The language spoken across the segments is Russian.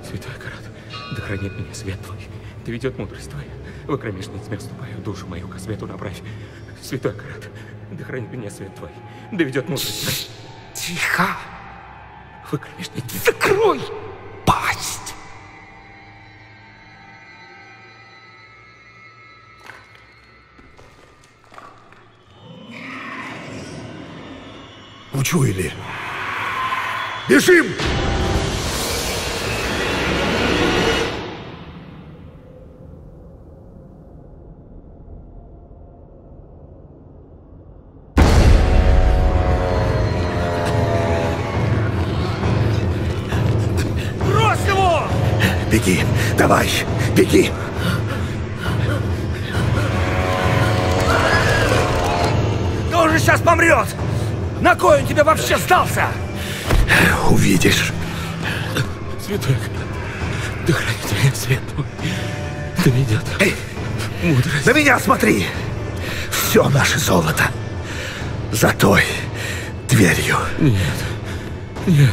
Святой Акарат, да хранит меня свет Твой, да ведет мудрость Твоя. В кромешной тьме вступаю, душу мою ко свету направь. Святой Акарат, да хранит меня свет Твой, да ведет мудрость Твоя. Тихо! В кромешной тьме... Закрой пасть! Учуяли. Бежим! Брось его! Беги, давай, беги! Да он же сейчас помрет! На кой он тебе вообще сдался? Увидишь. Святой Акарат, да хранит меня свет Твой, да ведет мудрость. На меня смотри! Все наше золото за той дверью. Нет,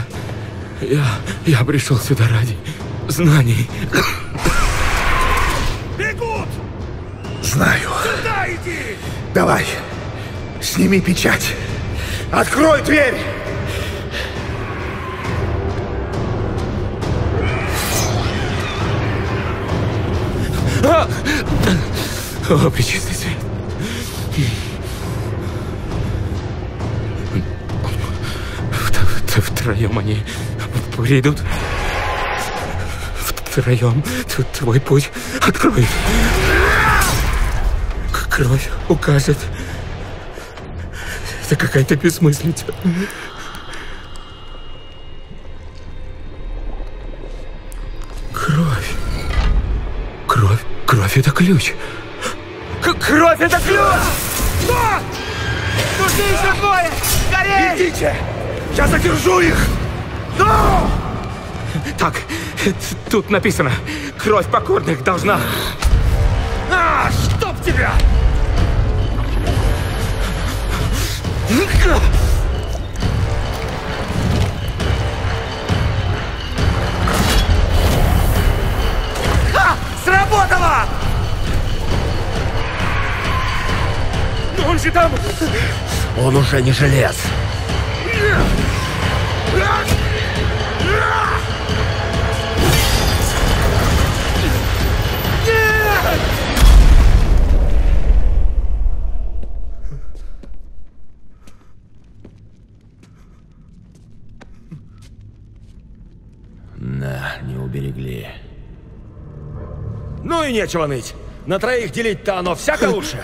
я пришел сюда ради знаний. Бегут! Знаю. Сюда иди! Давай, сними печать. Открой дверь! О, пречистый свет. Втроем они придут. Втроем твой путь откроет. Кровь укажет. Это какая-то бессмыслица. Кровь — это ключ. Кровь — это ключ! Что? Нужны еще двое! Скорей! Идите! Я задержу их! Ну! Так, тут написано: кровь покорных должна... А, чтоб тебя! Ха! Сработало! Но он же там... Он уже не желез. Да, не уберегли. Ну и нечего ныть. На троих делить-то оно всяко лучше.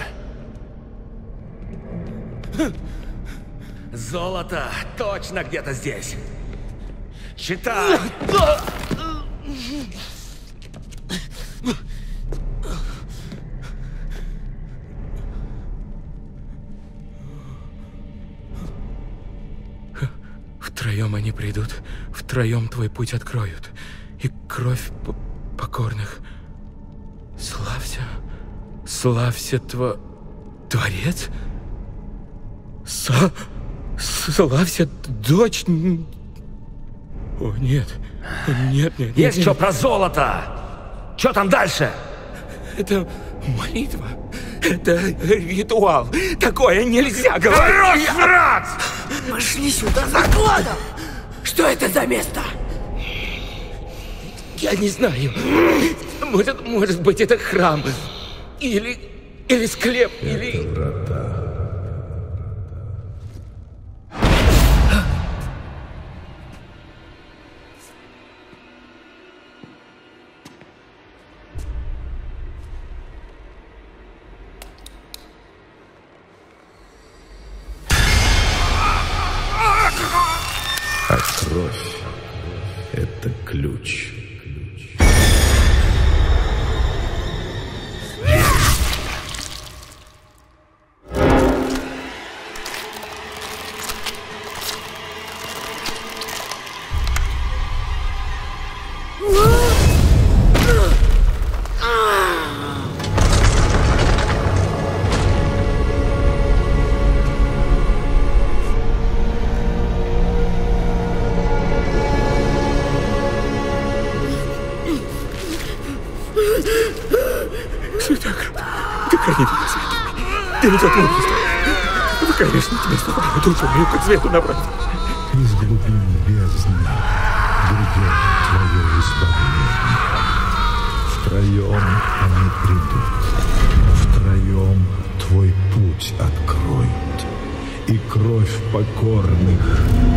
Золото точно где-то здесь. Читай. Втроем они придут, втроем твой путь откроют, и кровь покорных. Славься, Творец? Славься, дочь? О, нет. Нет. Есть что про золото? Что там дальше? Это молитва. Это ритуал. Такое нельзя говорить. Хорош врать! Пошли сюда за кладом! Что это за место? Я не знаю. Может быть, это храм. Или склеп, или... Врата. А кровь — это ключ. храни меня свет твой, да ведет мудрость твоя. Вы, конечно, тебе ступаю душу мою к свету направь. Из глубин бездны грядет твое избавление. Втроем они придут, втроем твой путь откроют, и кровь покорных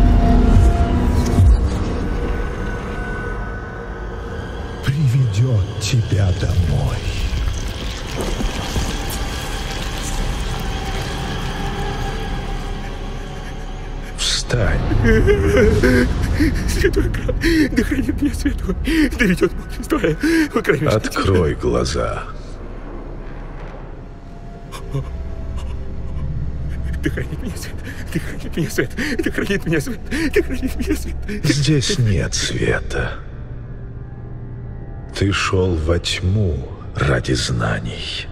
приведет тебя домой. Встань. Святой Град, да хранит меня свет твой, да ведет мудрость твоя. Вы, конечно, Открой глаза. да хранит меня свет, да хранит меня свет, да хранит меня свет, да хранит меня свет. Здесь нет света. Ты шел во тьму ради знаний.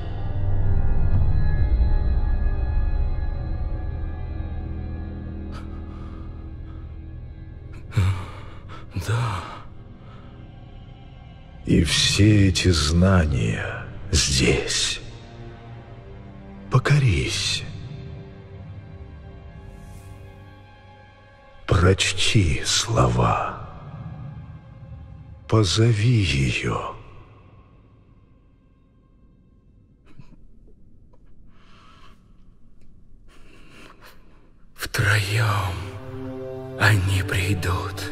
Да. И все эти знания здесь. Покорись. Прочти слова. Позови ее. Втроем они придут.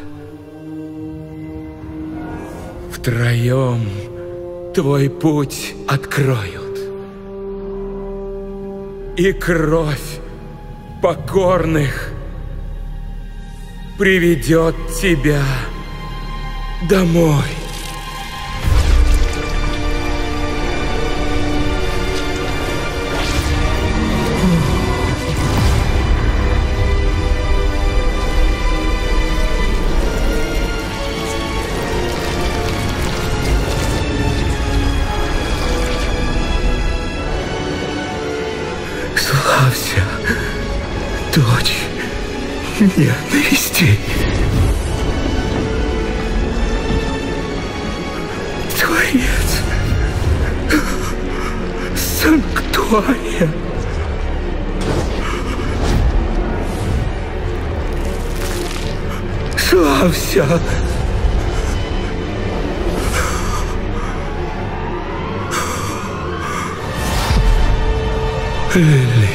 Втроем твой путь откроют. И кровь покорных приведет тебя домой. Славься, дочь ненависти. Творец санктуария. Славься. Лилит.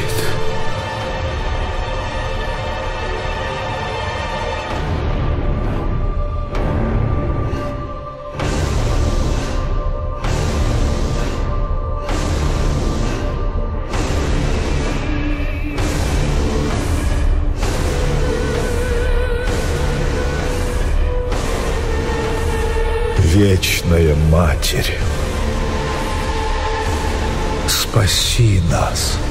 Вечная Матерь, спаси нас.